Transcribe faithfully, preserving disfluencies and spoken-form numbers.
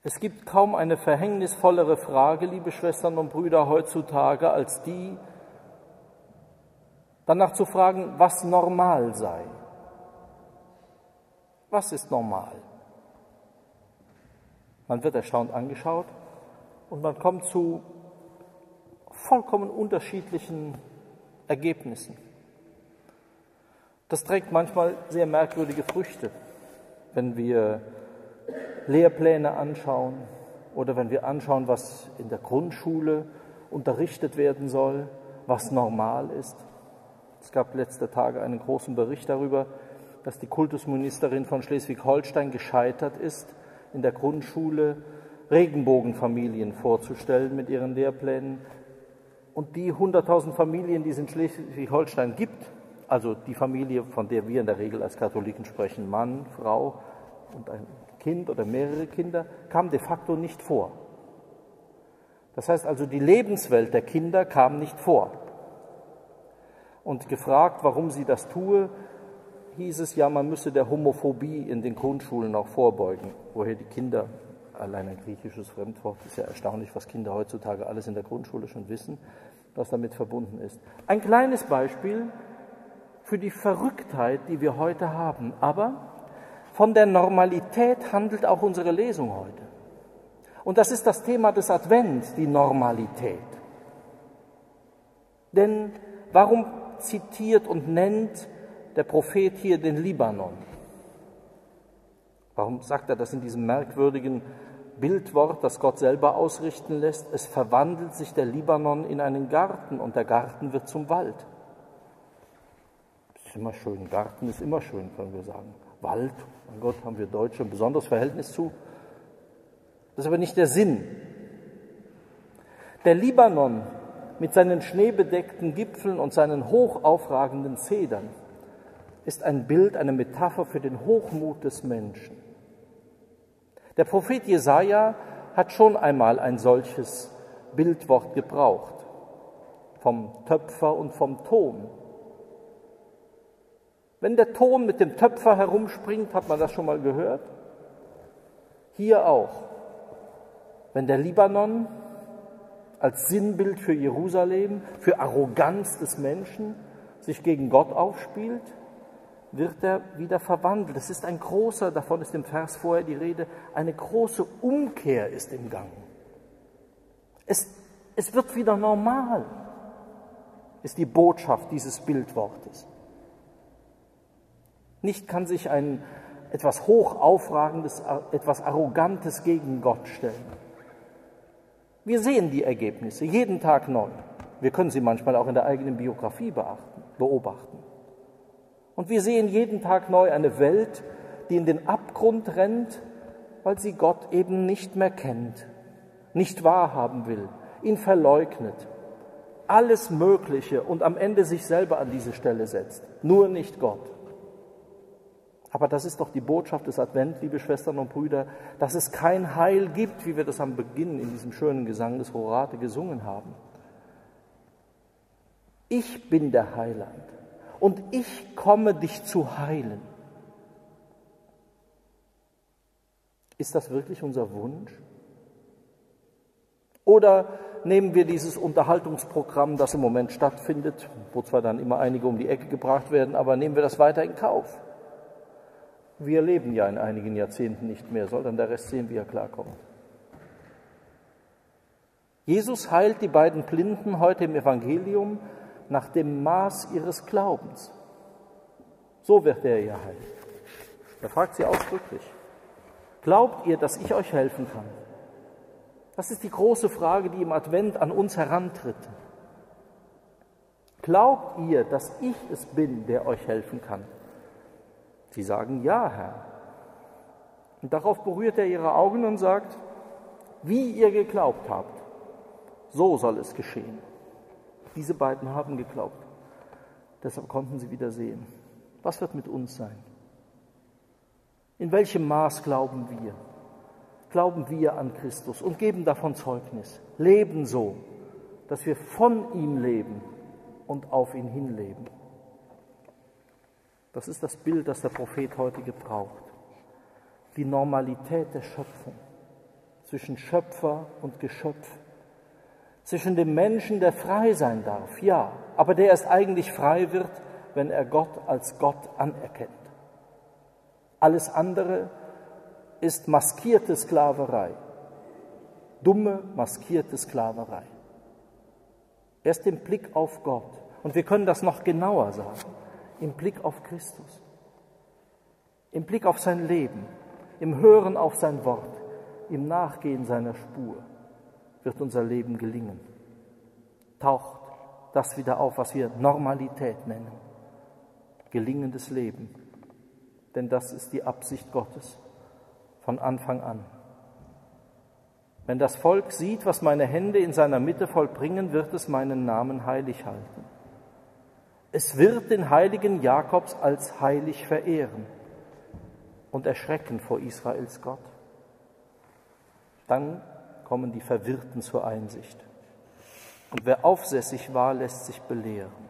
Es gibt kaum eine verhängnisvollere Frage, liebe Schwestern und Brüder, heutzutage, als die, danach zu fragen, was normal sei. Was ist normal? Man wird erstaunt angeschaut und man kommt zu vollkommen unterschiedlichen Ergebnissen. Das trägt manchmal sehr merkwürdige Früchte, wenn wir Lehrpläne anschauen oder wenn wir anschauen, was in der Grundschule unterrichtet werden soll, was normal ist. Es gab letzte Tage einen großen Bericht darüber, dass die Kultusministerin von Schleswig-Holstein gescheitert ist, in der Grundschule Regenbogenfamilien vorzustellen mit ihren Lehrplänen. Und die hunderttausend Familien, die es in Schleswig-Holstein gibt, also die Familie, von der wir in der Regel als Katholiken sprechen, Mann, Frau und ein Kind oder mehrere Kinder, kam de facto nicht vor. Das heißt also, die Lebenswelt der Kinder kam nicht vor. Und gefragt, warum sie das tue, hieß es ja, man müsse der Homophobie in den Grundschulen auch vorbeugen. Woher die Kinder, allein ein griechisches Fremdwort, ist ja erstaunlich, was Kinder heutzutage alles in der Grundschule schon wissen, was damit verbunden ist. Ein kleines Beispiel für die Verrücktheit, die wir heute haben. Aber von der Normalität handelt auch unsere Lesung heute. Und das ist das Thema des Advents, die Normalität. Denn warum zitiert und nennt der Prophet hier den Libanon? Warum sagt er das in diesem merkwürdigen Bildwort, das Gott selber ausrichten lässt? Es verwandelt sich der Libanon in einen Garten und der Garten wird zum Wald. Das ist immer schön, Garten ist immer schön, können wir sagen. Wald, mein Gott, haben wir Deutsche ein besonderes Verhältnis zu. Das ist aber nicht der Sinn. Der Libanon mit seinen schneebedeckten Gipfeln und seinen hoch aufragenden Zedern ist ein Bild, eine Metapher für den Hochmut des Menschen. Der Prophet Jesaja hat schon einmal ein solches Bildwort gebraucht, vom Töpfer und vom Ton. Wenn der Ton mit dem Töpfer herumspringt, hat man das schon mal gehört? Hier auch. Wenn der Libanon als Sinnbild für Jerusalem, für Arroganz des Menschen sich gegen Gott aufspielt, wird er wieder verwandelt. Es ist ein großer, davon ist im Vers vorher die Rede, eine große Umkehr ist im Gang. Es, es wird wieder normal, ist die Botschaft dieses Bildwortes. Nicht kann sich ein etwas Hochaufragendes, etwas Arrogantes gegen Gott stellen. Wir sehen die Ergebnisse jeden Tag neu. Wir können sie manchmal auch in der eigenen Biografie beachten, beobachten. Und wir sehen jeden Tag neu eine Welt, die in den Abgrund rennt, weil sie Gott eben nicht mehr kennt, nicht wahrhaben will, ihn verleugnet, alles Mögliche und am Ende sich selber an diese Stelle setzt, nur nicht Gott. Aber das ist doch die Botschaft des Advent, liebe Schwestern und Brüder, dass es kein Heil gibt, wie wir das am Beginn in diesem schönen Gesang des Horate gesungen haben. Ich bin der Heiland und ich komme, dich zu heilen. Ist das wirklich unser Wunsch? Oder nehmen wir dieses Unterhaltungsprogramm, das im Moment stattfindet, wo zwar dann immer einige um die Ecke gebracht werden, aber nehmen wir das weiter in Kauf? Wir leben ja in einigen Jahrzehnten nicht mehr, soll dann der Rest sehen, wie er klarkommt. Jesus heilt die beiden Blinden heute im Evangelium nach dem Maß ihres Glaubens. So wird er ihr heilen. Er fragt sie ausdrücklich: Glaubt ihr, dass ich euch helfen kann? Das ist die große Frage, die im Advent an uns herantritt. Glaubt ihr, dass ich es bin, der euch helfen kann? Sie sagen: Ja, Herr. Und darauf berührt er ihre Augen und sagt: Wie ihr geglaubt habt, so soll es geschehen. Diese beiden haben geglaubt. Deshalb konnten sie wieder sehen. Was wird mit uns sein? In welchem Maß glauben wir? Glauben wir an Christus und geben davon Zeugnis. Leben so, dass wir von ihm leben und auf ihn hinleben. Das ist das Bild, das der Prophet heute gebraucht. Die Normalität der Schöpfung. zwischen Schöpfer und Geschöpf, zwischen dem Menschen, der frei sein darf, ja, aber der erst eigentlich frei wird, wenn er Gott als Gott anerkennt. Alles andere ist maskierte Sklaverei, dumme, maskierte Sklaverei. Erst im Blick auf Gott, und wir können das noch genauer sagen, im Blick auf Christus, im Blick auf sein Leben, im Hören auf sein Wort, im Nachgehen seiner Spur, wird unser Leben gelingen. Taucht das wieder auf, was wir Normalität nennen. Gelingendes Leben. Denn das ist die Absicht Gottes von Anfang an. Wenn das Volk sieht, was meine Hände in seiner Mitte vollbringen, wird es meinen Namen heilig halten. Es wird den heiligen Jakobs als heilig verehren und erschrecken vor Israels Gott. Dann kommen die Verwirrten zur Einsicht. Und wer aufsässig war, lässt sich belehren.